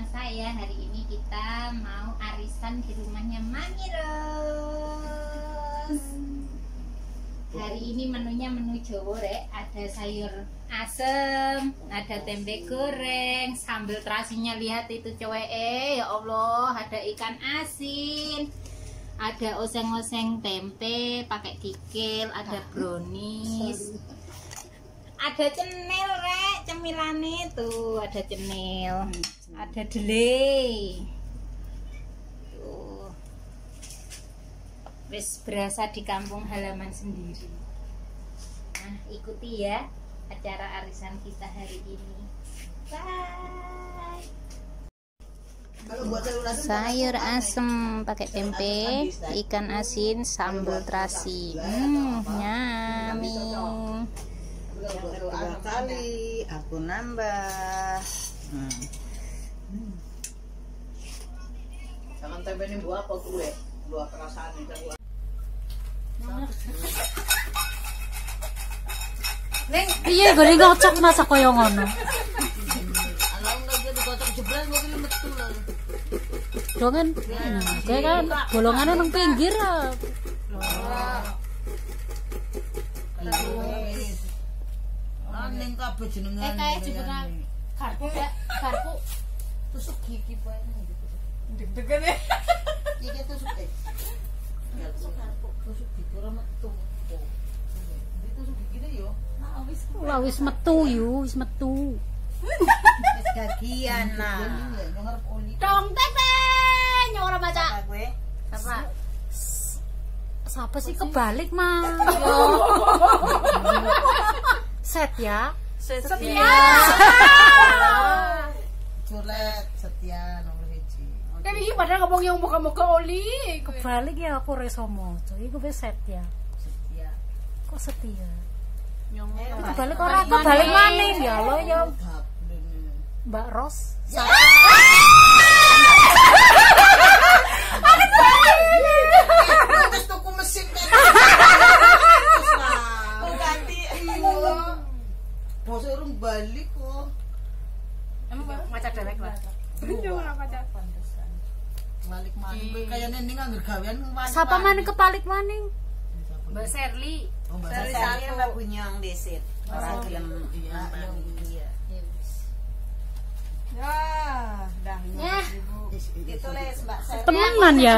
saya. Hari ini kita mau arisan di rumahnya Mami Ros. Hari ini menunya menu Jawa rek. Ada sayur asem, ada tempe goreng, sambal terasinya lihat itu cewek, ya Allah, ada ikan asin, ada oseng-oseng tempe pakai kikil, ada brownies, ada cenil rek, cemilane tuh, ada cenil, ada delay. Tuh. Wis berasa di kampung halaman sendiri. Nah, ikuti ya acara arisan kita hari ini. Bye. Sayur asem pakai tempe, ikan asin, sambal terasi. Nyami. Kali aku nambah. Jangan tempe ini buat apa tuh ya? Buat perasaan itu. Neng, iya gue ngocok masa koyo ngono. Alam lagi digocok jeblas gue pilih betul lah. Dongan, kayak kan bolongannya nang pinggir lah. Neng kabeh jenengan. Kayak juga karpu ya, karpu tusuk gigi poe gitu. Deg-degan ya. Iki tusuk ya. Tusuk gigi ora metu. Tusuk gigi yo. Lah wis metu yu, wis metu. Wis gagian nah. Dong tete, nyora baca. Apa? Siapa sih kebalik mah? Set ya. Setia. Culet setia nomor 1. Kan iki padahal ngomong yang muka-muka oli. Kebalik ya aku reso moco. Iku wis set ya. Setia. Kok setia? Nyong. Kebalik ora kebalik maning ya lo ya. Mbak Ros. Terus tuku mesin kan. Ganti bos urung balik kok. Emang maca derek lah. Ora maca pantesan. Balik maning kayak nending anggar gawean. Siapa maning kebalik maning? Mbak Serli. Oh, Mbak Dari Serli. saya Mbak Bunyang desit. Orang gelem Iya, iya. Ya, dah. Ya. Ditulis Mbak Serli. Temenan ya?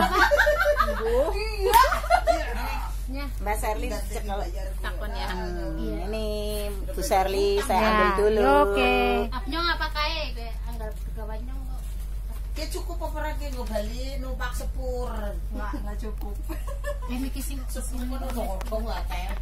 Mbak Serli cek kalau Takon ya. ini Bu Serli saya Ya, ambil dulu. oke. Apnyong apa kae kayak anggar pegawainya kok. Ya cukup apa lagi gue bali numpak sepur. Enggak cukup. Iki sing Sepur ngomong lah teh.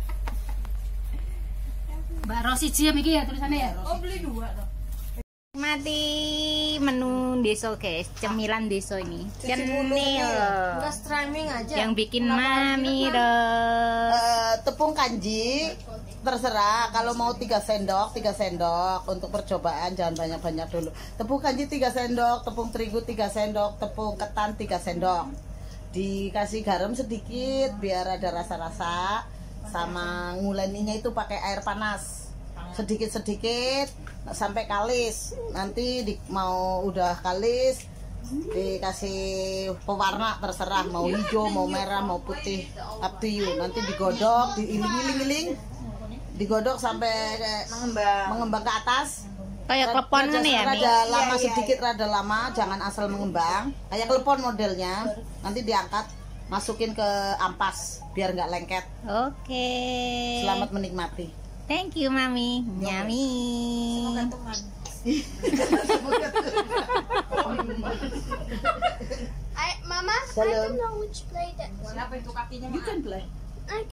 Mbak Rosi Jam iki ya tulisannya ya. Oh, beli 2 toh. Mati menu deso guys, cemilan deso ini. Cenil. Streaming aja. Yang bikin Mami Ros. Tepung kanji terserah kalau mau 3 sendok untuk percobaan, jangan banyak-banyak dulu. Tepung kanji 3 sendok, tepung terigu 3 sendok, tepung ketan 3 sendok. Dikasih garam sedikit biar ada rasa-rasa, sama nguleninya itu pakai air panas. Sedikit-sedikit sampai kalis. Nanti mau udah kalis dikasih pewarna terserah, mau hijau, mau merah, mau putih, up to you. Nanti digodok, diiling-iling, digodok sampai mengembang ke atas. Kayak klepon kan ya, Mi? Rada lama sedikit, rada lama, jangan asal mengembang. Kayak klepon modelnya. Nanti diangkat, masukin ke ampas biar nggak lengket. Oke. Selamat menikmati. Thank you Mami. Nyami. Mama, I don't know which play that. You can play.